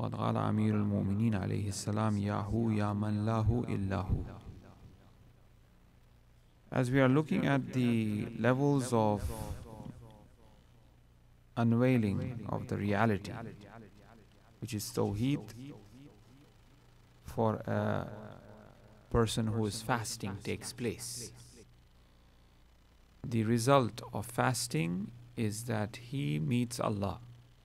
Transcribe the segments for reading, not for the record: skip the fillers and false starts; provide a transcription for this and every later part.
وقد قال أمير المؤمنين عليه السلام ياهو يا من له إلا هو. As we are looking at the levels of unveiling of the reality, which is Tawheed, for a person who is fasting takes place. The result of fasting is that he meets Allah.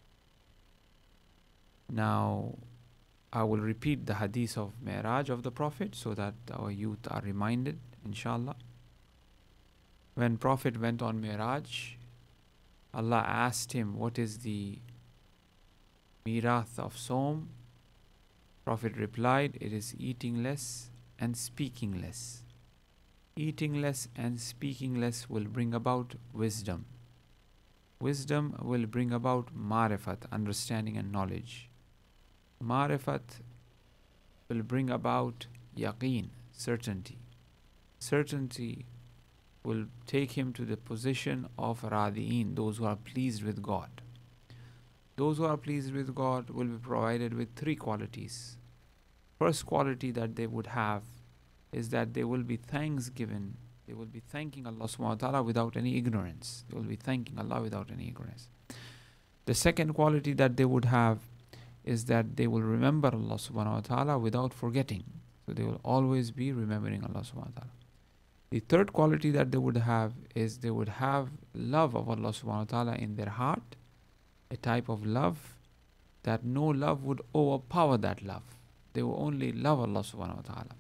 Now, I will repeat the hadith of Mi'raj of the Prophet so that our youth are reminded, inshallah. When Prophet went on Mi'raj, Allah asked him, what is the mirath of Sawm? Prophet replied, it is eating less and speaking less. Eating less and speaking less will bring about wisdom. Wisdom will bring about marifat, understanding and knowledge. Marifat will bring about yaqeen, certainty. Certainty will take him to the position of radi'een, those who are pleased with God. Those who are pleased with God will be provided with three qualities. First quality that they would have is that they will be thanksgiving. They will be thanking Allah subhanahu wa ta'ala without any ignorance. They will be thanking Allah without any ignorance. The second quality that they would have is that they will remember Allah subhanahu wa ta'ala without forgetting. So they will always be remembering Allah subhanahu wa ta'ala. The third quality that they would have is they would have love of Allah subhanahu wa ta'ala in their heart, a type of love that no love would overpower that love. They will only love Allah subhanahu wa ta'ala.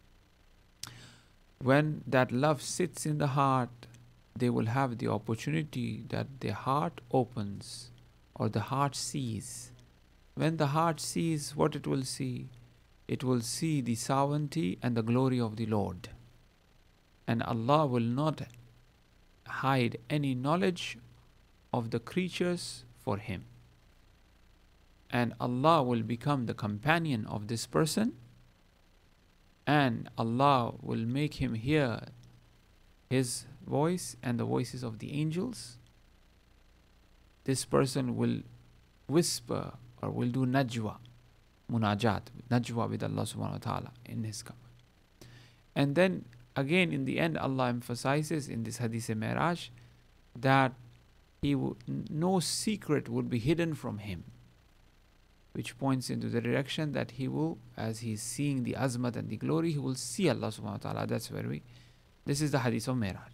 When that love sits in the heart, they will have the opportunity that the heart opens or the heart sees. When the heart sees, what it will see? It will see the sovereignty and the glory of the Lord. And Allah will not hide any knowledge of the creatures for him. And Allah will become the companion of this person, and Allah will make him hear his voice and the voices of the angels. This person will whisper or will do najwa, munajat, najwa with Allah subhanahu wa ta'ala in his cover. And then again in the end Allah emphasizes in this hadith Mi'raj that no secret would be hidden from him, which points into the direction that he will, as he is seeing the azmat and the glory, he will see Allah subhanahu wa ta'ala. That's where this is the hadith of Mi'raj.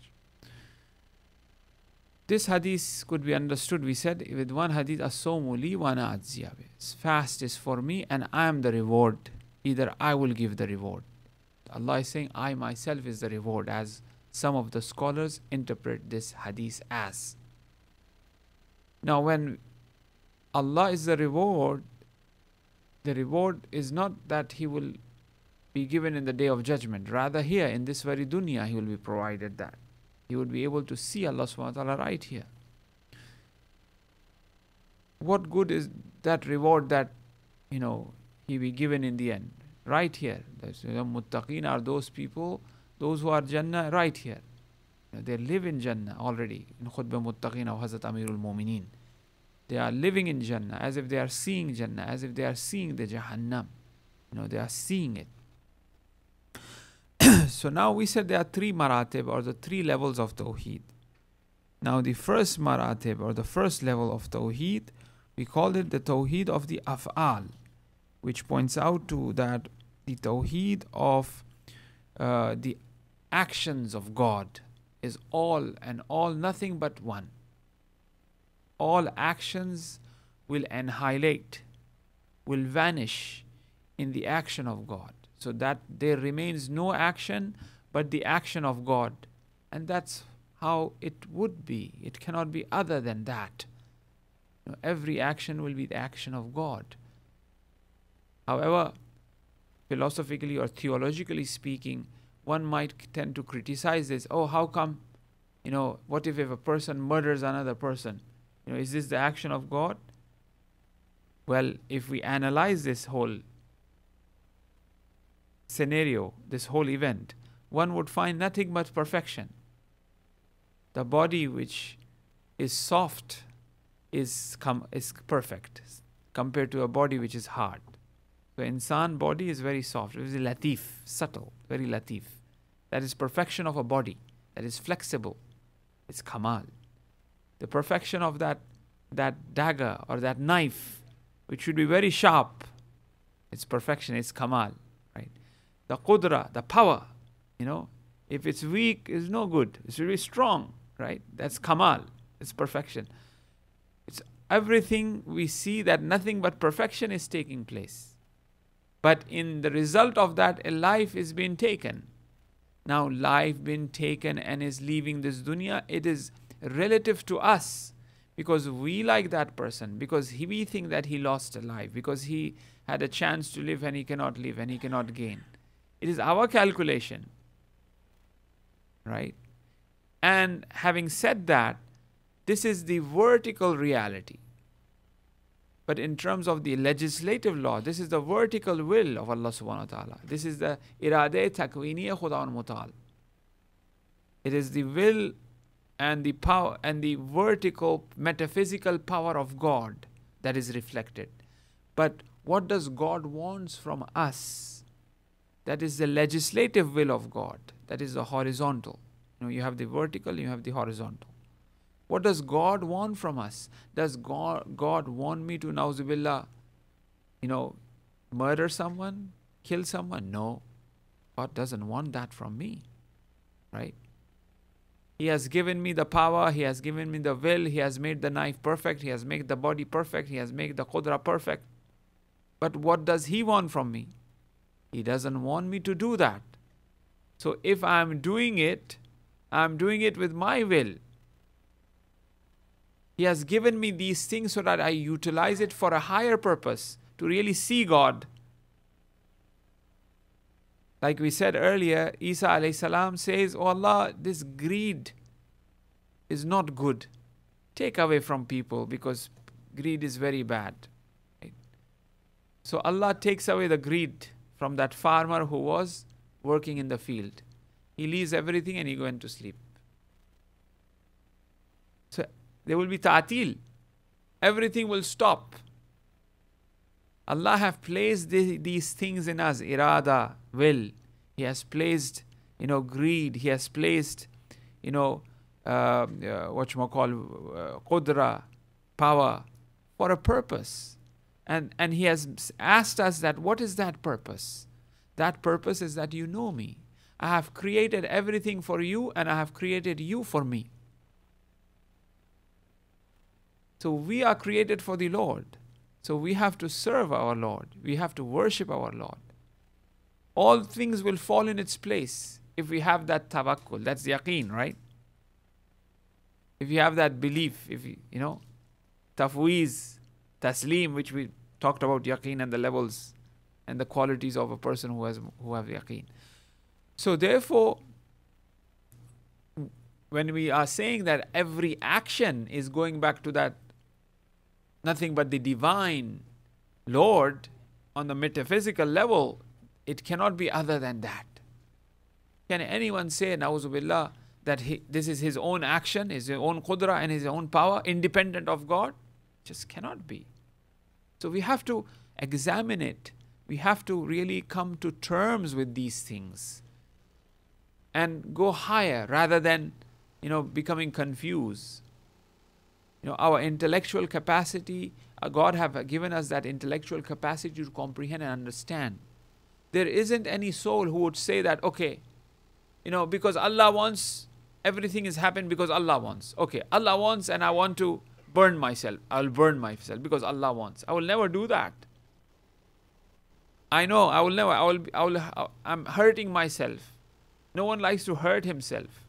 This hadith could be understood, we said, with one hadith, as-sawmu li wa ana ajziya bih. Fast is for me and I am the reward. Either I will give the reward. Allah is saying, I myself is the reward, as some of the scholars interpret this hadith as. Now when Allah is the reward is not that he will be given in the day of judgment. Rather here in this very dunya he will be provided that. He would be able to see Allah subhanahu wa ta'ala right here. What good is that reward that he be given in the end? Right here. Muttaqeen are those people, those who are Jannah right here. They live in Jannah already. In Khutbah Muttaqeen of Hazrat Amirul Mu'mineen. They are living in Jannah as if they are seeing Jannah, as if they are seeing the Jahannam. They are seeing it. So now we said there are three maratib, or the three levels of Tawheed. Now the first maratib, or the first level of Tawheed, we call it the Tawheed of the Af'al, which points out to that the Tawheed of the actions of God is all and all, nothing but one. All actions will annihilate, will vanish in the action of God. So that there remains no action but the action of God. And that's how it would be. It cannot be other than that. Every action will be the action of God. However, philosophically or theologically speaking, one might tend to criticize this. Oh, how come, what if a person murders another person? Is this the action of God? Well, if we analyze this whole scenario, this whole event, one would find nothing but perfection. The body which is soft is perfect, compared to a body which is hard. So insan body is very soft, it is latif, subtle, very latif. That is perfection of a body, that is flexible. It's kamal. The perfection of that dagger or that knife, which should be very sharp, it's perfection, it's kamal, right? The qudra, the power, if it's weak, it's no good. It's really strong, right? That's kamal, it's perfection. It's everything we see that nothing but perfection is taking place. But in the result of that, a life is being taken. Now, life being taken and is leaving this dunya, it is relative to us because we like that person, because we think that he lost a life, because he had a chance to live and he cannot live and he cannot gain. It is our calculation, right? And having said that, this is the vertical reality. But in terms of the legislative law, this is the vertical will of Allah subhanahu wa ta'ala. This is the irade takwiniya khudaun mutal. It is the will and the power and the vertical metaphysical power of God that is reflected. But what does God wants from us? That is the legislative will of God. That is the horizontal. You have the vertical, you have the horizontal. What does God want from us? Does God want me to, nauzubillah, murder someone, kill someone? No. God doesn't want that from me, right? He has given me the power, He has given me the will, He has made the knife perfect, He has made the body perfect, He has made the qudra perfect. But what does He want from me? He doesn't want me to do that. So if I'm doing it with my will. He has given me these things so that I utilize it for a higher purpose, to really see God. Like we said earlier, Isa alayhi salam says, "Oh Allah, this greed is not good. Take away from people because greed is very bad." Right? So Allah takes away the greed from that farmer who was working in the field. He leaves everything and he went to sleep. So there will be ta'til. Everything will stop. Allah have placed these things in us, irada, will. He has placed, greed. He has placed, qudra, power, for a purpose. And He has asked us that, what is that purpose? That purpose is that you know me. I have created everything for you and I have created you for me. So we are created for the Lord. So we have to serve our Lord. We have to worship our Lord. All things will fall in its place if we have that tawakkul. That's yaqeen, right? If you have that belief, if tafweez, taslim, which we talked about yaqeen and the levels and the qualities of a person who have yaqeen. So therefore, when we are saying that every action is going back to that nothing but the divine Lord on the metaphysical level, it cannot be other than that. Can anyone say, na'uzubillah, that this is his own action, his own qudra and his own power, independent of God? Just cannot be. So we have to examine it. We have to really come to terms with these things and go higher rather than, becoming confused. Our intellectual capacity, God have given us that intellectual capacity to comprehend and understand. There isn't any soul who would say that, okay, because Allah wants, everything is happened because Allah wants. Okay, Allah wants and I want to burn myself. I'll burn myself because Allah wants. I will never do that. I know, I will never, I'm hurting myself. No one likes to hurt himself.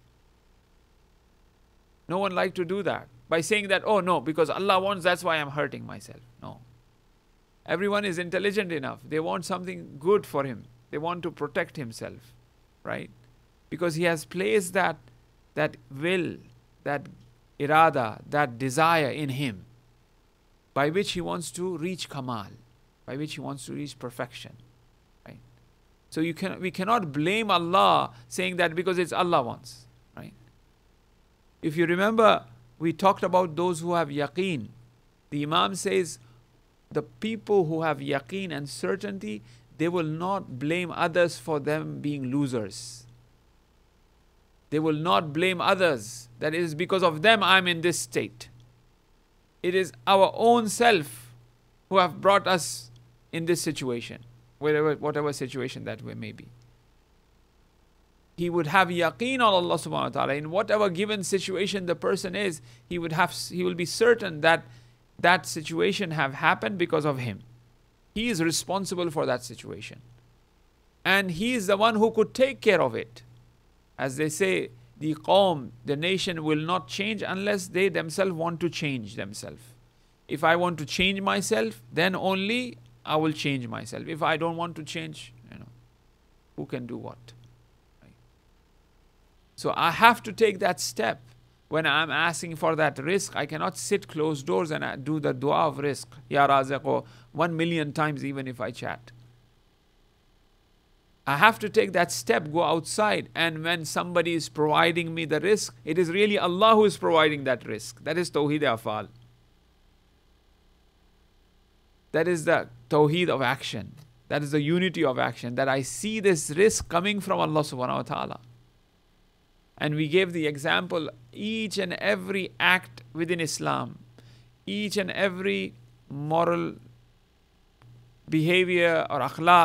No one likes to do that. By saying that, oh no, because Allah wants, that's why I'm hurting myself. No. Everyone is intelligent enough. They want something good for him. They want to protect himself, right? Because he has placed that will, that irada, that desire in him, by which he wants to reach kamal, by which he wants to reach perfection, right? So we cannot blame Allah saying that because it's Allah wants, right? If you remember, we talked about those who have yaqeen. The Imam says, the people who have yaqeen and certainty, they will not blame others for them being losers. They will not blame others that it is because of them I'm in this state. It is our own self who have brought us in this situation, whatever situation that we may be. He would have yaqeen on Allah subhanahu wa ta'ala. In whatever given situation the person is, he will be certain that that situation have happened because of him. He is responsible for that situation. And he is the one who could take care of it. As they say, the qawm, the nation will not change unless they themselves want to change themselves. If I want to change myself, then only I will change myself. If I don't want to change, who can do what? Right? So I have to take that step. When I'm asking for that rizq, I cannot sit closed doors and do the dua of rizq. Ya Raziq, 1 million times even if I chat. I have to take that step, go outside, and when somebody is providing me the rizq, it is really Allah who is providing that rizq. That is Tawheed Afal. That is the Tawheed of action. That is the unity of action. That I see this rizq coming from Allah subhanahu wa ta'ala. And we gave the example, each and every act within Islam, each and every moral behavior or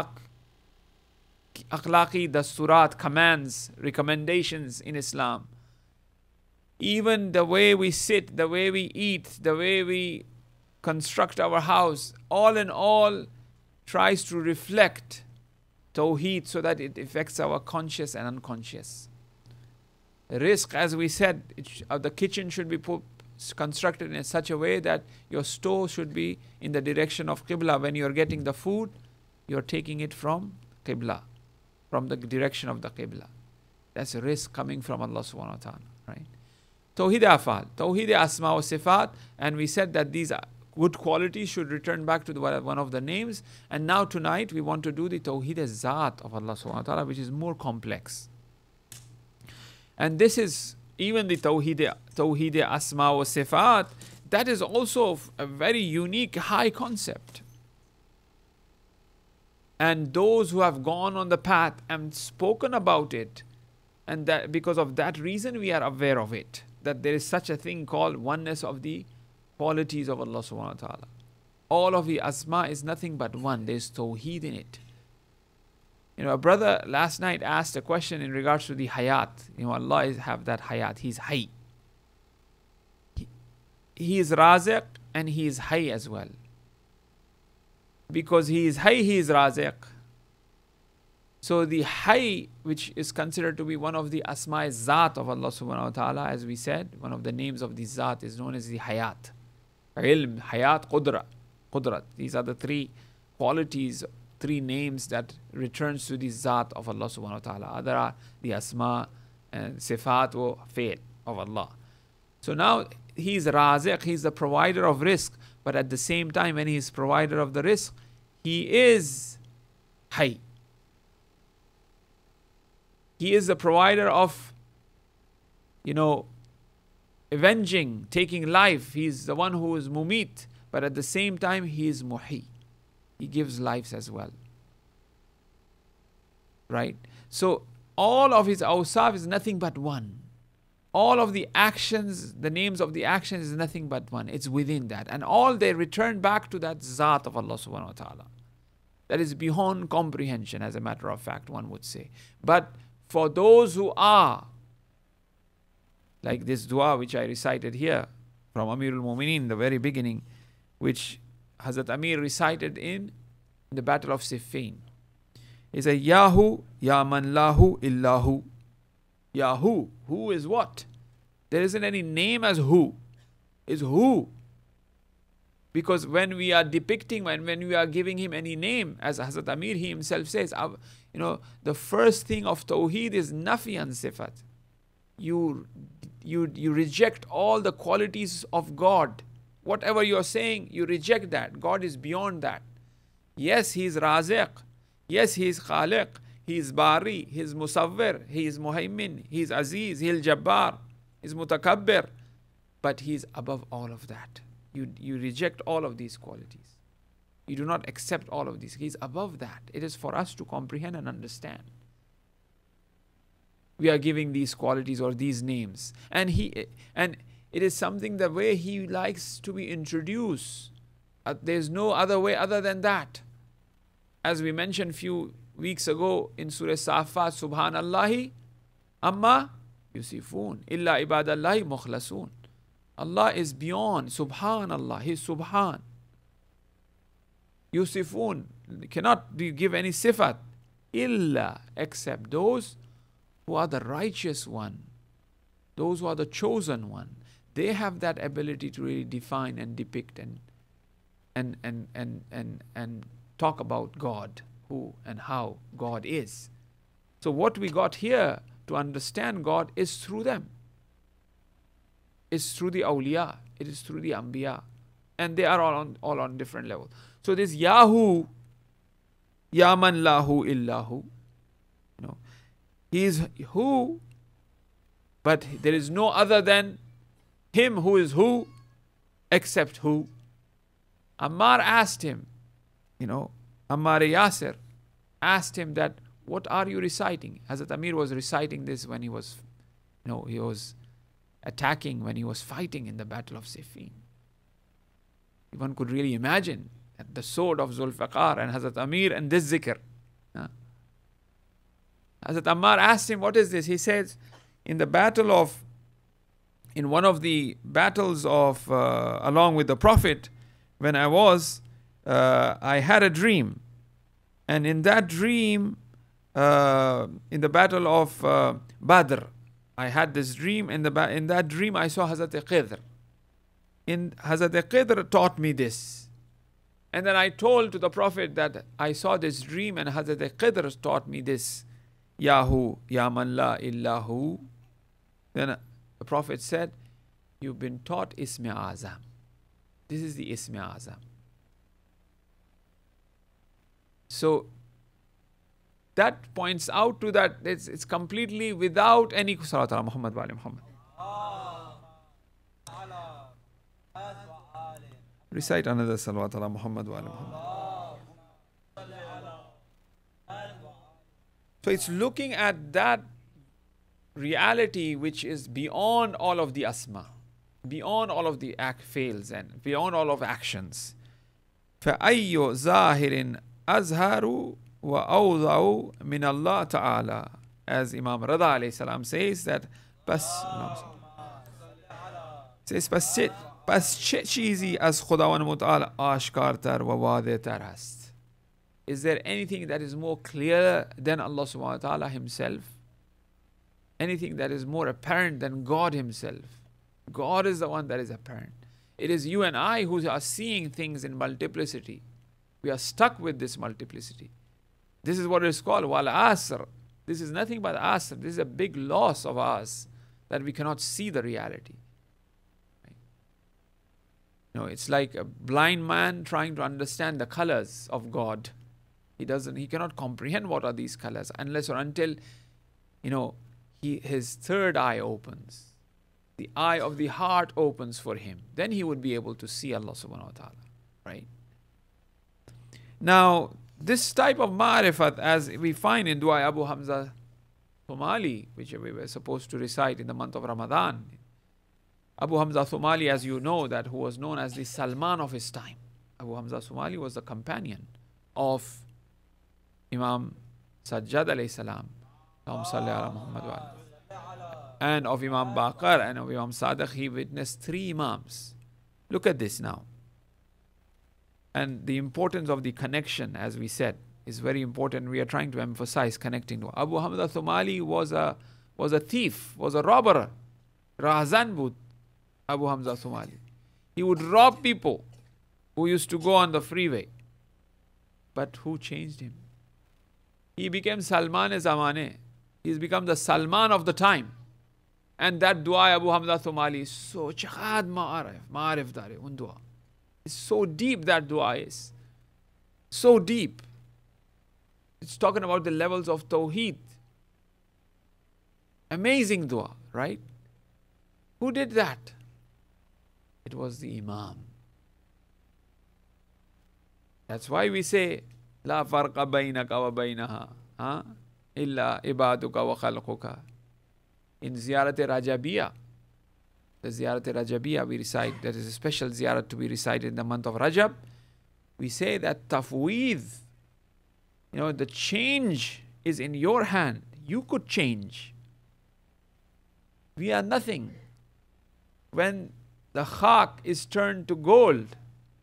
akhlaqi dasturat, commands, recommendations in Islam. Even the way we sit, the way we eat, the way we construct our house, all in all tries to reflect Tawheed so that it affects our conscious and unconscious. Rizq, as we said, the kitchen should be constructed in such a way that your stove should be in the direction of Qibla. When you're getting the food, you're taking it from Qibla, from the direction of the Qibla. That's a rizq coming from Allah subhanahu wa ta'ala, right? Tawheed Afal, Tawheed Asma wa Sifat, and we said that these good qualities should return back to one of the names. And now tonight we want to do the Tawheed Zat of Allah subhanahu wa ta'ala, which is more complex. And this is even the Tawheed Asma wa Sifat, that is also a very unique high concept. And those who have gone on the path and spoken about it, and that because of that reason we are aware of it, that there is such a thing called oneness of the qualities of Allah subhanahu wa ta'ala. All of the Asma is nothing but one. There is Tawheed in it. A brother last night asked a question in regards to the hayat. Allah have that hayat. He's hay. He is raziq and he is hay as well. Because he is hay, he is raziq. So the hay, which is considered to be one of the asma zat of Allah subhanahu wa ta'ala, as we said, one of the names of the zat is known as the hayat. Ilm, hayat, qudrat. These are the three qualities, three names that returns to the zat of Allah subhanahu wa ta'ala. Other are the asma and sifat or fi'l of Allah. So now he is raziq, he is the provider of rizq, but at the same time when he is provider of the rizq, he is hay. He is the provider of, avenging, taking life. He is the one who is mumit, but at the same time he is muhi. He gives lives as well. Right? So all of his awsaf is nothing but one. All of the actions, the names of the actions is nothing but one. It's within that. And all they return back to that zat of Allah subhanahu wa ta'ala. That is beyond comprehension, as a matter of fact, one would say. But for those who are, like this dua which I recited here from Amirul Mu'mineen, the very beginning, which Hazrat Amir recited in the Battle of Siffin. He said, Yahu, Ya man lahu illahu. Yahu, who is what? There isn't any name as who. It's who. Because when we are depicting, when we are giving him any name, as Hazrat Amir he himself says, the first thing of Tawheed is nafi and sifat. You reject all the qualities of God. Whatever you are saying, you reject that. God is beyond that. Yes, he is raziq. Yes, he is khaliq. He is bari. He is musawwir. He is muhaymin. He is aziz. He is jabbar. He is mutakabbir. But he is above all of that. You reject all of these qualities. You do not accept all of these. He's above that. It is for us to comprehend and understand. We are giving these qualities or these names. And it is something the way he likes to be introduced. There's no other way other than that. As we mentioned few weeks ago in Surah Safat, Subhanallahi amma yusifun illa ibadallahi mukhlasun. Allah is beyond. Subhanallah. He is Subhan. Yusifun cannot give any sifat illa, except those who are the righteous one, those who are the chosen one. They have that ability to really define and depict and talk about God, who and how God is. So what we got here to understand God is through them. It's through the awliya. It is through the anbiya. And they are all on different levels. So this Yahu, Ya man lahu illahu, he is who, but there is no other than him who is who, except who. Ammar asked him, Ammar Yasir asked him that, what are you reciting? Hazrat Amir was reciting this when he was attacking, when he was fighting in the battle of Siffin. One could really imagine that the sword of Zulfiqar and Hazrat Amir and this zikr. Hazrat Ammar asked him, what is this? He says, in one of the battles of, along with the Prophet, when I had a dream. And in that dream, in the battle of Badr, I had this dream. In that dream, I saw Hazrat Khidr. Hazrat Khidr taught me this. And then I told to the Prophet that I saw this dream and Hazrat Khidr taught me this. Yahu, Ya man la illahu. Then the Prophet said, you've been taught Ismi Azam. This is the Ismi Azam. So that points out to that it's completely without any Salat ala Muhammad wa ali Muhammad. Recite another Salawat ala Muhammad wa ali Muhammad. So it's looking at that reality which is beyond all of the asma, beyond all of the fails and beyond all of actions. فَأَيُّ ظَاهِرٍ أَزْهَرُ وَأَوْضَعُ مِنَ اللَّهِ تَعَالَى. As Imam Rida alayhi salam says that, پس چه چیزی از خداوند متعال آشکارتر و واضح‌تر هست. Is there anything that is more clear than Allah subhanahu wa ta'ala himself? Anything that is more apparent than God himself? God is the one that is apparent. It is you and I who are seeing things in multiplicity. We are stuck with this multiplicity. This is what it is called wal asr. This is nothing but asr. This is a big loss of us, that we cannot see the reality. It's like a blind man trying to understand the colors of God. He cannot comprehend what are these colors unless or until, his third eye opens. The eye of the heart opens for him. Then he would be able to see Allah subhanahu wa ta'ala. Right? Now, this type of ma'rifat, as we find in Dua Abu Hamza Thumali, which we were supposed to recite in the month of Ramadan. Abu Hamza Thumali, as you know, that who was known as the Salman of his time. Abu Hamza Thumali was the companion of Imam Sajjad alayhi salam, and of Imam Baqir and of Imam Sadiq. He witnessed 3 Imams. Look at this now. And the importance of the connection, as we said, is very important. We are trying to emphasize connecting to Abu Hamza Thumali was a thief, was a robber. Rahzan Bud, Abu Hamza Thumali. He would rob people who used to go on the freeway. But who changed him? He became Salman-e-Zamane. He's become the Salman of the time. And that dua Abu Hamza Thumali is so chahad ma'arif dare, un dua. It's so deep, that dua is. So deep. It's talking about the levels of Tawheed. Amazing dua, right? Who did that? It was the Imam. That's why we say, لا فرق بينك وبينها إلا عبادك وخلقك. In Ziyarat Rajabiyah, the Ziyarat Rajabiyah we recite, that is a special Ziyarat to be recited in the month of Rajab. We say that tafweed, the change is in your hand. You could change. We are nothing. When the khak is turned to gold,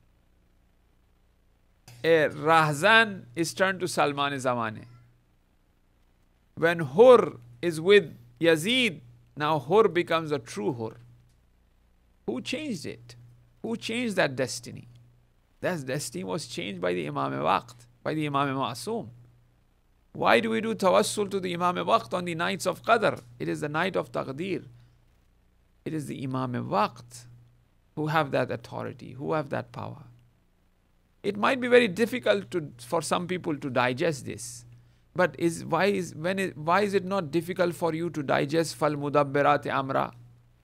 a Rahzan is turned to Salman-e-Zamane. When Hur is with Yazid, now Hur becomes a true Hur. Who changed it? Who changed that destiny? That destiny was changed by the Imam-e-Waqt, by the Imam-e-Ma'asum. Why do we do tawassul to the Imam-e-Waqt on the nights of Qadr? It is the night of Taqdeer. It is the Imam-e-Waqt who have that authority, who have that power. It might be very difficult for some people to digest this. But why is it not difficult for you to digest fal mudabbirat amra?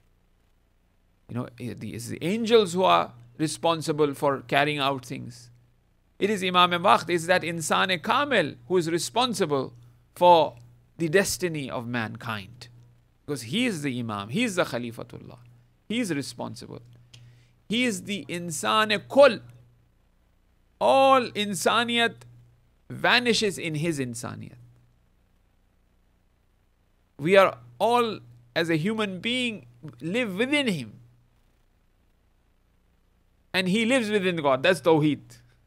It's the angels who are responsible for carrying out things. It is Imam-e-Waqt, it's that insan kamil who is responsible for the destiny of mankind. Because he is the Imam, he is the Khalifatullah. He is responsible. He is the insan kul. All insaniyat vanishes in his insaniyat. We are all, as a human being, live within him. And he lives within God. That's Tawheed.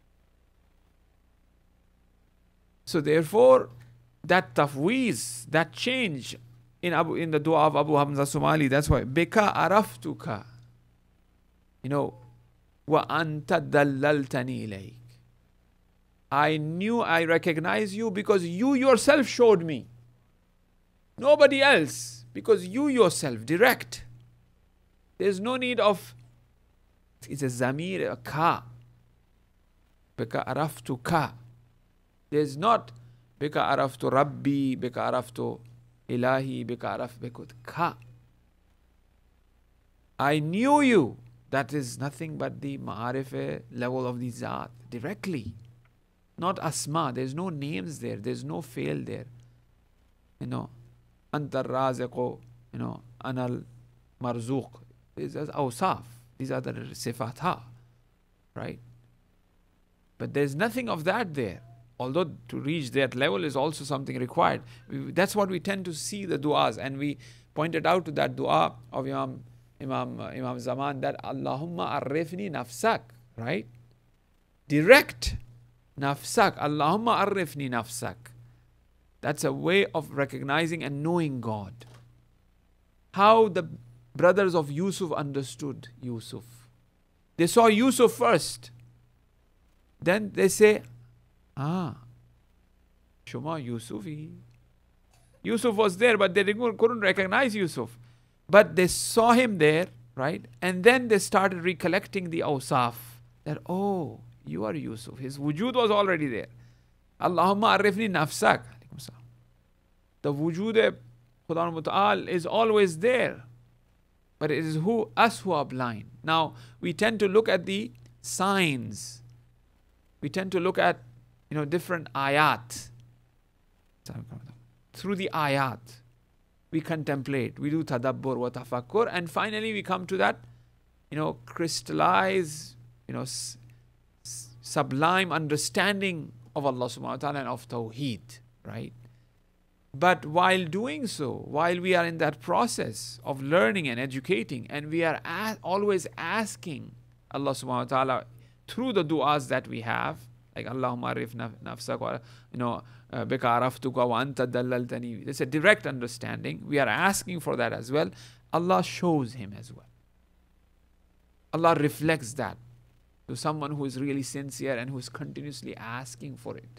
So therefore, that tafweez, that change in the dua of Abu Hamza Somali, that's why, Bika araftuka, wa anta dallaltani ilayk. I recognize you because you yourself showed me. Nobody else. Because you yourself, direct. There's no need of, it's a zamir, a ka. Bika araftu ka. There's not bika araftu rabbi, bika araftu ilahi, bika araftu ka. I knew you. That is nothing but the ma'arif level of the zat, directly. Not asma, there's no names there, there's no fail there. Antar raziqo, anal marzuq. These are awsaf, these are the sifatha, right? But there's nothing of that there. Although to reach that level is also something required. That's what we tend to see the du'as, and we pointed out to that du'a of Imam Zaman, that Allahumma arifni nafsak, right? Direct nafsak, Allahumma arifni nafsak. That's a way of recognizing and knowing God. How the brothers of Yusuf understood Yusuf. They saw Yusuf first. Then they say, Shuma Yusufi. Yusuf was there, but they couldn't recognize Yusuf. But they saw him there, right? And then they started recollecting the awsaf. That, you are Yusuf. His wujud was already there. Allahumma arifni nafsak. The wujud Khuda Muta'al is always there. But it is us who are blind. Now, we tend to look at the signs. We tend to look at, different ayat. Through the ayat, we contemplate, we do tadabbur wa tafakkur, and finally we come to that, crystallized, sublime understanding of Allah subhanahu wa ta'ala and of Tawheed, right? But while doing so, while we are in that process of learning and educating, and we are always asking Allah subhanahu wa ta'ala through the du'as that we have, like Allahumma arif nafsak, bika araftuka wa anta dallaltani. It's a direct understanding. We are asking for that as well. Allah shows him as well. Allah reflects that to someone who is really sincere and who is continuously asking for it.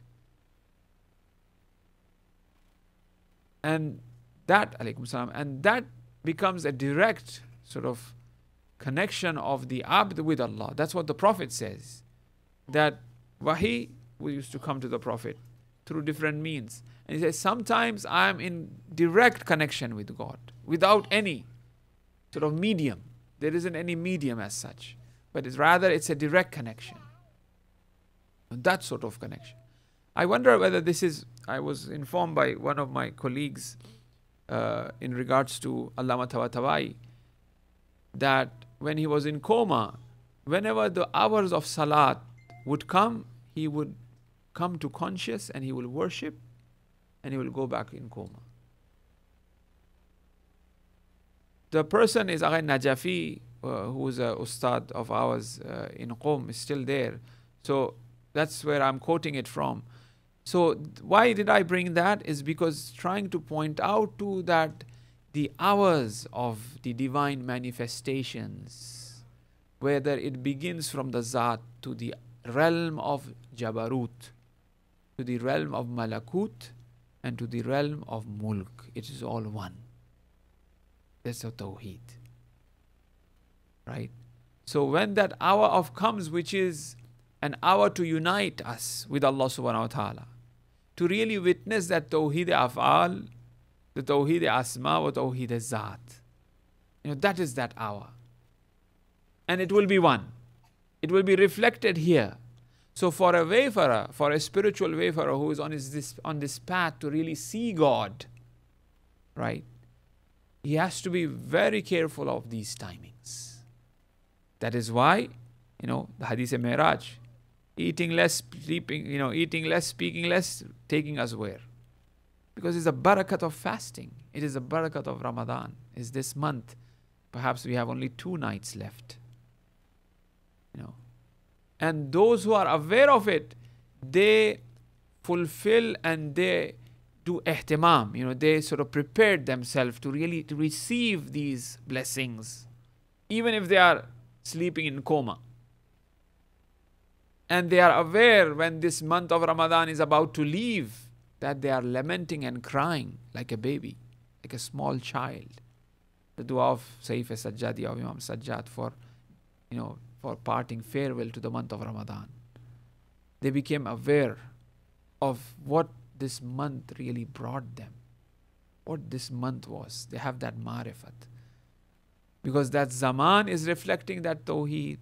And that, alaykum salam, and that becomes a direct sort of connection of the abd with Allah. That's what the Prophet says. That wahi, we used to come to the Prophet through different means. And he says, sometimes I am in direct connection with God, without any sort of medium. There isn't any medium as such. But it's a direct connection. That sort of connection. I wonder whether this is, I was informed by one of my colleagues in regards to Allama Tabatabai, that when he was in coma, whenever the hours of salat would come, he would come to conscious and he will worship and he will go back in coma. The person is Agha Najafi, who is a ustad of ours in Qom, is still there. So that's where I'm quoting it from. So why did I bring that? Is because trying to point out to that the hours of the divine manifestations, whether it begins from the Zat to the realm of Jabarut, to the realm of Malakut, and to the realm of Mulk, it is all one. That's a Tawheed. Right? So when that hour of comes, which is an hour to unite us with Allah subhanahu wa ta'ala, to really witness that Tawheed Af'al, the Tawheed Asma wa Tawheed Zat. That is that hour. And it will be one. It will be reflected here. So for a wayfarer, for a spiritual wayfarer who is on this path to really see God, right? He has to be very careful of these timings. That is why, the Hadith Mi'raj, eating less, sleeping, eating less, speaking less, taking us where? Because it's a barakat of fasting. It is a barakat of Ramadan. It's this month. Perhaps we have only 2 nights left. And those who are aware of it, they fulfill and they do ihtimam. They sort of prepared themselves to really to receive these blessings, even if they are sleeping in coma. And they are aware when this month of Ramadan is about to leave, that they are lamenting and crying like a baby, like a small child. The dua of Sayyid Sajjadi of Imam Sajjad for parting farewell to the month of Ramadan. They became aware of what this month really brought them, what this month was. They have that marifat. Because that zaman is reflecting that Tawheed,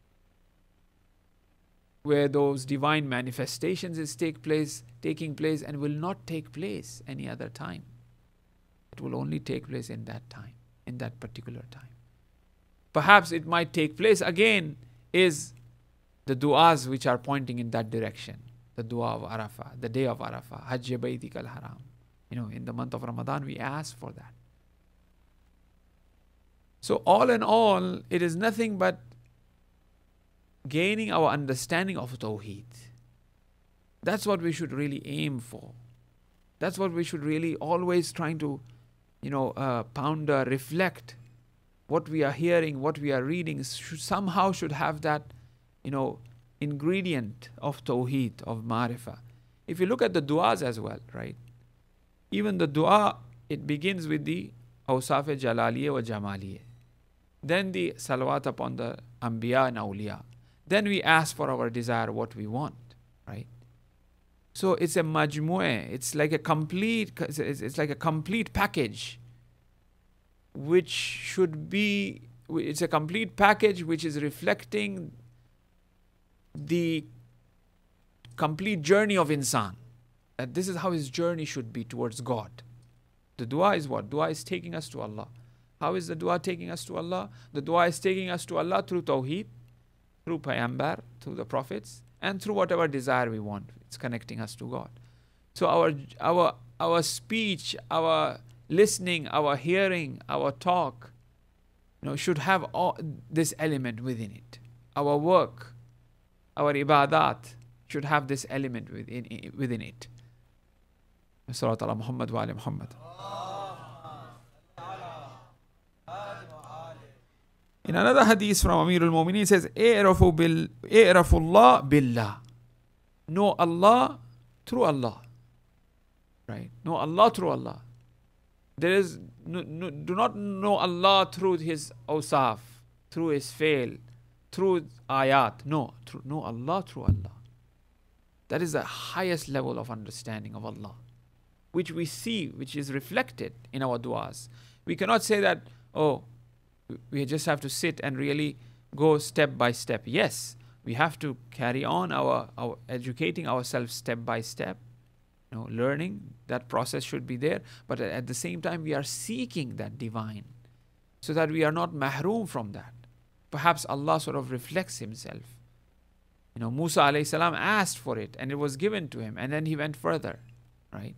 where those divine manifestations is taking place and will not take place any other time. It will only take place in that time, in that particular time. Perhaps it might take place again is the du'as which are pointing in that direction. The dua of Arafah, the day of Arafah, Hajj Baytik al-Haram. In the month of Ramadan, we ask for that. So all in all, it is nothing but gaining our understanding of Tawheed. That's what we should really aim for. That's what we should really always trying to, ponder, reflect. What we are hearing, what we are reading somehow should have that, ingredient of Tawheed, of Marifah. If you look at the du'as as well, right? Even the du'a, it begins with the Awsaf Jalaliya wa Jamaliya. Then the salawat upon the Anbiya and Awliya. Then we ask for our desire, what we want, right? So it's a majmu'ah. It's like a complete package, which should be, it's a complete package which is reflecting the complete journey of insan. That this is how his journey should be towards God. The dua is what? Dua is taking us to Allah. How is the dua taking us to Allah? The dua is taking us to Allah through Tawheed, through Payambar, through the Prophets, and through whatever desire we want. It's connecting us to God. So our speech, our listening, our hearing, our talk, should have all this element within it. Our work, our ibadat should have this element within it. Salawat ala Muhammad wa ala Muhammad. In another hadith from Amir al-Mu'minin, it says, "I'rafu Allah billah." Know Allah through Allah. Right? Know Allah through Allah. There is do not know Allah through His awsaf, through His fail, through ayat. No, know Allah through Allah. That is the highest level of understanding of Allah, which we see, which is reflected in our du'as. We cannot say that, we just have to sit and really go step by step. Yes, We have to carry on our educating ourselves step by step, learning. That process should be there. But at the same time, we are seeking that divine so that we are not mahroom from that. Perhaps Allah sort of reflects himself. Musa alayhi salam asked for it and it was given to him, and then he went further, right?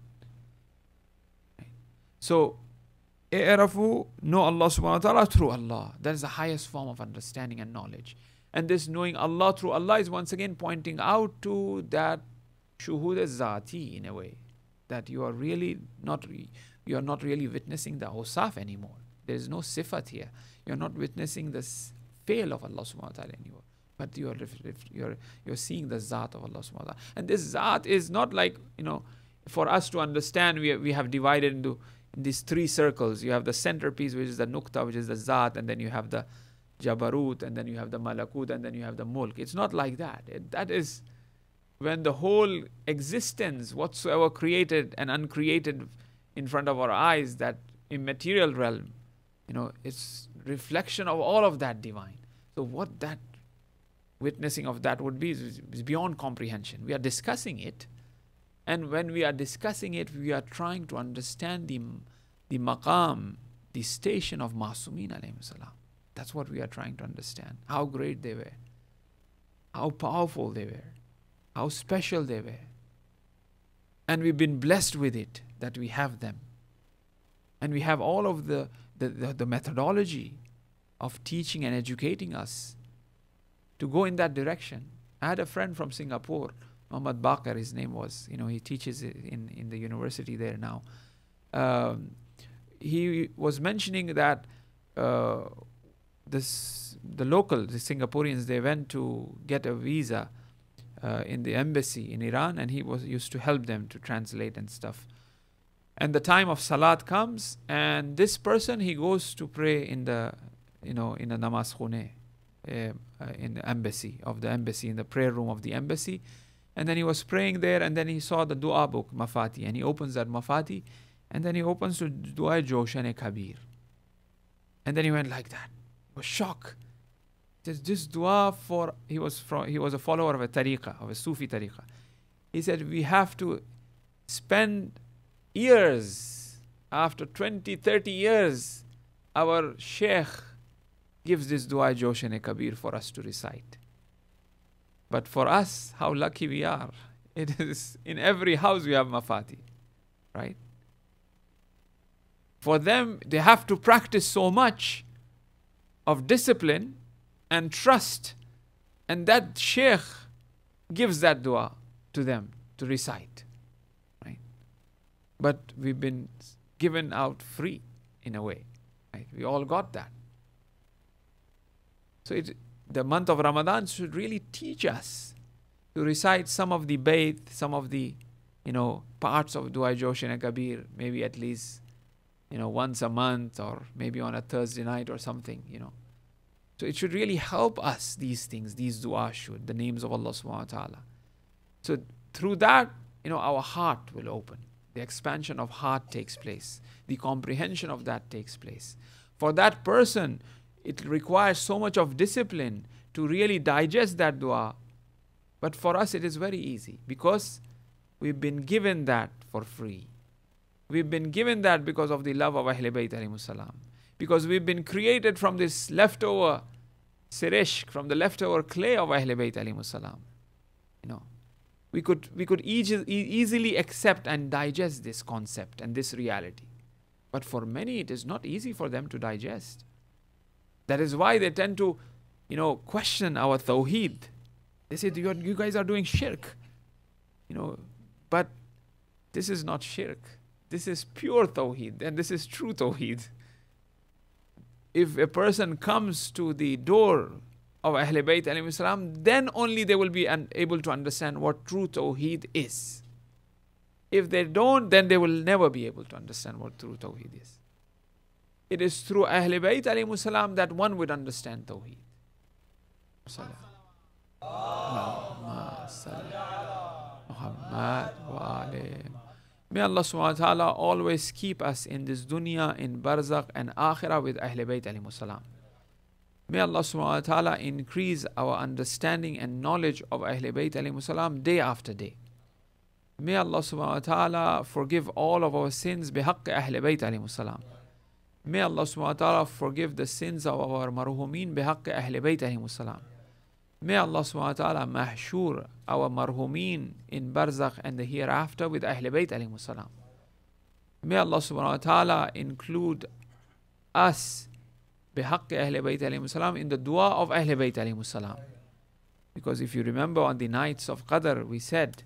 So, i'rafu, know Allah subhanahu wa ta'ala through Allah. That is the highest form of understanding and knowledge. And this knowing Allah through Allah is once again pointing out to that shuhud zati in a way, that you are not really witnessing the awsaf anymore. There is no sifat here. You are not witnessing the fail of Allah subhanahu wa ta'ala anymore. But you're seeing the Zat of Allah subhanahu wa ta'ala. And this Zat is not like, for us to understand, we have divided into these three circles. You have the centerpiece, which is the Nukta, which is the Zat, and then you have the Jabarut, and then you have the Malakut, and then you have the Mulk. It's not like that. That is when the whole existence, whatsoever created and uncreated in front of our eyes, that immaterial realm, it's reflection of all of that divine. So what that witnessing of that would be is beyond comprehension. We are discussing it, and when we are discussing it, we are trying to understand the maqam, the station of Masumin alayhi salam. That's what we are trying to understand. How great they were, how powerful they were, how special they were. And we've been blessed with it, that we have them. And we have all of the methodology of teaching and educating us to go in that direction. I had a friend from Singapore, Mohammed, his name was, he teaches in the university there now. He was mentioning that the Singaporeans, they went to get a visa in the embassy in Iran, and he used to help them to translate and stuff. And the time of Salat comes, and this person, he goes to pray in the, in a namaz khune, in the embassy, in the prayer room of the embassy. And then he was praying there, and then he saw the dua book, Mafati, and he opens that Mafati, and then he opens to Dua Joshan Kabir. And then he went like that. He was shocked. This dua he was a follower of a tariqah, of a Sufi tariqah. He said, we have to spend years, after 20, 30 years, our sheikh gives this dua Joshan Kabir for us to recite. But for us, how lucky we are. It is in every house we have Mafati, right? For them, they have to practice so much of discipline and trust, and that sheikh gives that dua to them to recite, right? But we've been given out free in a way, right? We all got that. So the month of Ramadan should really teach us to recite some of the bayt, some of the, parts of Dua Joshan Kabir, maybe at least, once a month, or maybe on a Thursday night or something, So it should really help us, these things, these dua should, the names of Allah subhanahu wa ta'ala. So through that, our heart will open. The expansion of heart takes place. The comprehension of that takes place. For that person, it requires so much of discipline to really digest that dua. But for us, it is very easy because we've been given that for free. We've been given that because of the love of Ahlul Bayt alayhimus salam. Because we've been created from this leftover sirishk, from the leftover clay of Ahlul Bayt alayhimus salam. We could easily accept and digest this concept and this reality. But for many, it is not easy for them to digest. That is why they tend to, question our tawheed. They say, you guys are doing shirk. But this is not shirk. This is pure tawheed, and this is true tawheed. If a person comes to the door of Ahlul Bayt alayhi salam, then only they will be able to understand what true tawheed is. If they don't, then they will never be able to understand what true tawheed is. It is through Ahlul Bayt alayhi salam that one would understand tawheed. Muhammad wa alayhi. May Allah subhanahu wa ta'ala always keep us in this dunya, in barzakh and akhirah with Ahlul Bayt alayhi salam. May Allah subhanahu wa ta'ala increase our understanding and knowledge of Ahlul Bayt alayhi salam day after day. May Allah subhanahu wa ta'ala forgive all of our sins bihaqq Ahlul Bayt alayhi salam. May Allah subhanahu wa ta'ala forgive the sins of our marhumin bihaqq Ahlul Bayt alayhi salam. May Allah subhanahu wa ta'ala mahshur our marhumin in barzakh and the hereafter with Ahlul Bayt alayhi salam. May Allah subhanahu wa ta'ala include us بحق أهل بيت عليهم السلام in the dua of Ahl Bayt عليهم السلام. Because if you remember on the nights of Qadr, we said,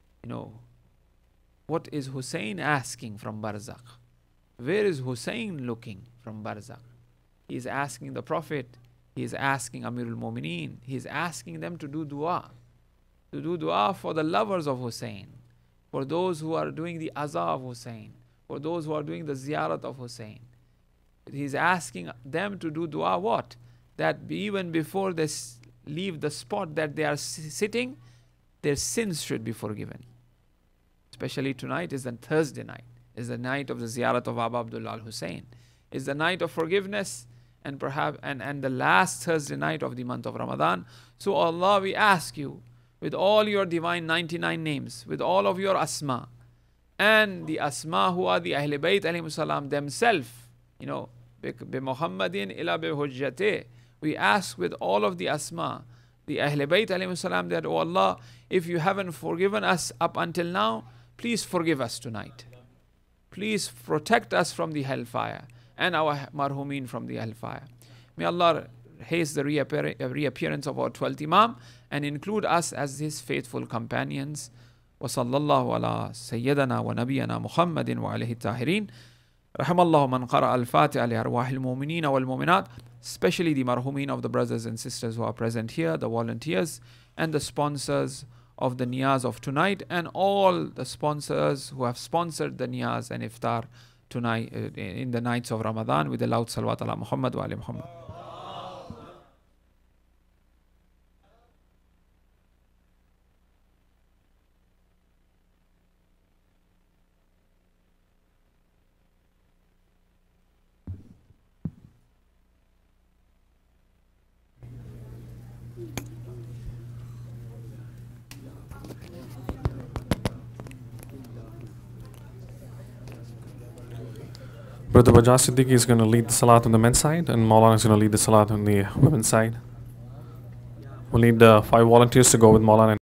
what is Hussein asking from Barzakh? Where is Hussein looking from Barzakh? He is asking the Prophet, he is asking Amirul Mu'mineen, he is asking them to do dua. To do dua for the lovers of Hussein, for those who are doing the aza of Hussein, for those who are doing the ziyarat of Hussein. He's asking them to do dua what? That even before they leave the spot that they are sitting, their sins should be forgiven. Especially tonight is the Thursday night. Is the night of the ziyarat of Abba Abdullah al-Hussein. Is the night of forgiveness and perhaps and the last Thursday night of the month of Ramadan. So Allah, we ask you with all your divine 99 names, with all of your asma, and the asma who are the Ahlul Bayt alayhim salam themselves, بِمُحَمَّدٍ إِلَى بِهُجَّتِهِ. We ask with all of the asma, the Ahlul Bayt alayhi salam, that, oh Allah, if you haven't forgiven us up until now, please forgive us tonight. Please protect us from the hellfire and our marhumin from the hellfire. May Allah haste the reappearance of our 12th Imam and include us as his faithful companions. وصلى الله على سيدنا ونبينا محمد وعليه الطاهرين. رحم الله من قرأ الفاتحة لأرواح المؤمنين والمؤمنات, especially the marhumin of the brothers and sisters who are present here, the volunteers and the sponsors of the niyaz of tonight, and all the sponsors who have sponsored the niyaz and iftar tonight in the nights of Ramadan with the loud salawat ala Muhammad wa ali Muhammad. Brother Bajaz Siddiqui is going to lead the salat on the men's side, and Maulana is going to lead the salat on the women's side. We'll need 5 volunteers to go with Maulana.